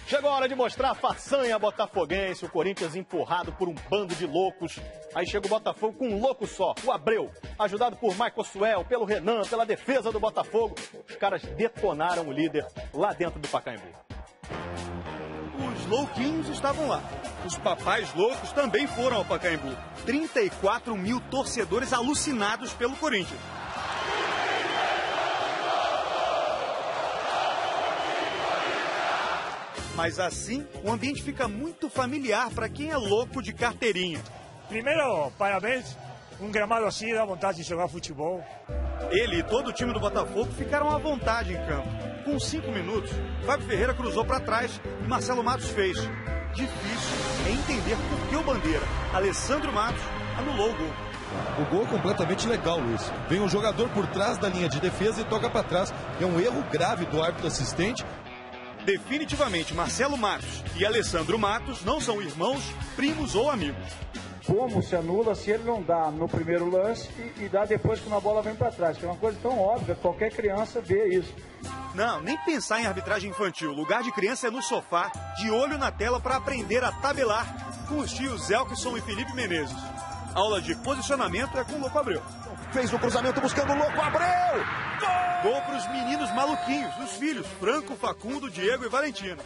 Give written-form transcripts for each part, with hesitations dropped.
Chegou a hora de mostrar a façanha botafoguense, o Corinthians empurrado por um bando de loucos. Aí chega o Botafogo com um louco só, o Abreu, ajudado por Michael Suel, pelo Renan, pela defesa do Botafogo. Os caras detonaram o líder lá dentro do Pacaembu. Os louquinhos estavam lá. Os papais loucos também foram ao Pacaembu. 34 mil torcedores alucinados pelo Corinthians. Mas assim, o ambiente fica muito familiar para quem é louco de carteirinha. Primeiro, parabéns. Um gramado assim dá vontade de jogar futebol. Ele e todo o time do Botafogo ficaram à vontade em campo. Com 5 minutos, Fábio Ferreira cruzou para trás e Marcelo Matos fez. Difícil é entender por que o bandeira, Alessandro Matos, anulou o gol. O gol é completamente legal, Luiz. Vem um jogador por trás da linha de defesa e toca para trás. É um erro grave do árbitro assistente. Definitivamente, Marcelo Matos e Alessandro Matos não são irmãos, primos ou amigos. Como se anula se ele não dá no primeiro lance e dá depois que uma bola vem para trás? Que é uma coisa tão óbvia, qualquer criança vê isso. Não, nem pensar em arbitragem infantil. Lugar de criança é no sofá, de olho na tela para aprender a tabelar com os tios Elkson e Felipe Menezes. Aula de posicionamento é com o Louco Abreu. Fez o cruzamento buscando o Louco Abreu! Gol para os meninos maluquinhos, os filhos Franco, Facundo, Diego e Valentina.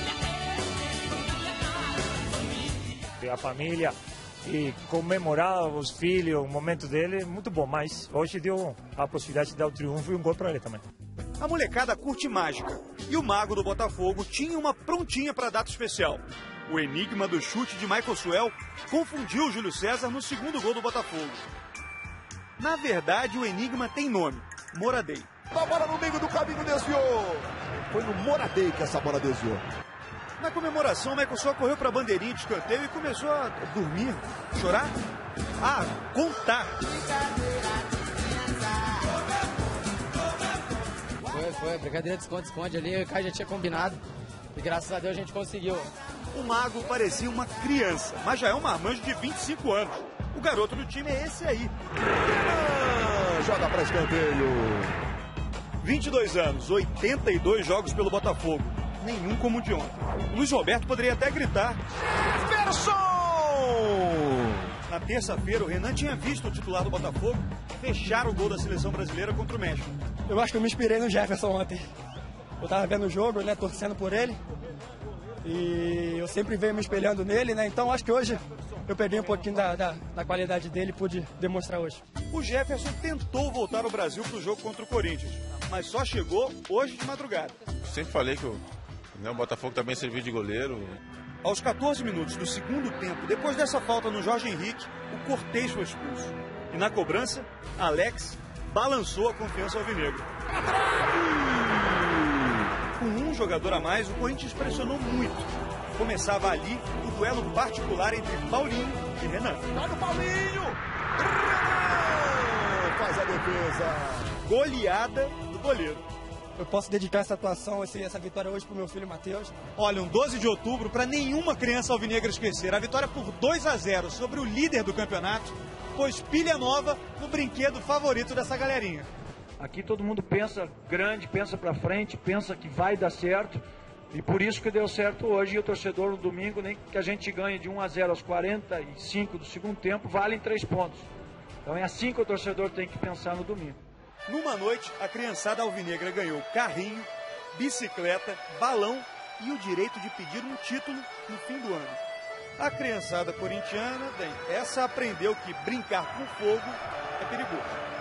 A família e comemorar os filhos, o momento dele, muito bom. Mas hoje deu a possibilidade de dar o triunfo e um gol para ele também. A molecada curte mágica. E o mago do Botafogo tinha uma prontinha para data especial. O enigma do chute de Michael Suel confundiu o Júlio César no segundo gol do Botafogo. Na verdade, o enigma tem nome, Moradei. A bola no meio do caminho desviou. Foi no Moradei que essa bola desviou. Na comemoração, o Michael Suel correu para a bandeirinha de escanteio e começou a dormir, chorar, contar. Foi, brincadeira de esconde-esconde ali, o cara já tinha combinado e graças a Deus a gente conseguiu. O mago parecia uma criança, mas já é um marmanjo de 25 anos. O garoto do time é esse aí. Joga para escanteio. 22 anos, 82 jogos pelo Botafogo. Nenhum como o de ontem. O Luiz Roberto poderia até gritar: Jefferson! Na terça-feira, o Renan tinha visto o titular do Botafogo fechar o gol da seleção brasileira contra o México. Eu acho que eu me inspirei no Jefferson ontem. Eu tava vendo o jogo, né, torcendo por ele. E eu sempre venho me espelhando nele, né? Então acho que hoje eu peguei um pouquinho da qualidade dele e pude demonstrar hoje. O Jefferson tentou voltar ao Brasil para o jogo contra o Corinthians, mas só chegou hoje de madrugada. Sempre falei que o Botafogo também serviu de goleiro. Aos 14 minutos do segundo tempo, depois dessa falta no Jorge Henrique, o Cortez foi expulso. E na cobrança, Alex balançou a confiança alvinegra. Com um jogador a mais, o Corinthians pressionou muito. Começava ali o duelo particular entre Paulinho e Renan. Vai no Paulinho! Renan faz a defesa. Goleada do goleiro. Eu posso dedicar essa atuação, essa vitória hoje para o meu filho Matheus. Olha, um 12 de outubro para nenhuma criança alvinegra esquecer. A vitória por 2-0 sobre o líder do campeonato pôs pilha nova no brinquedo favorito dessa galerinha. Aqui todo mundo pensa grande, pensa para frente, pensa que vai dar certo. E por isso que deu certo hoje. E o torcedor no domingo, nem que a gente ganhe de 1-0 aos 45 do segundo tempo, valem 3 pontos. Então é assim que o torcedor tem que pensar no domingo. Numa noite, a criançada alvinegra ganhou carrinho, bicicleta, balão e o direito de pedir um título no fim do ano. A criançada corintiana, bem, essa aprendeu que brincar com fogo é perigoso.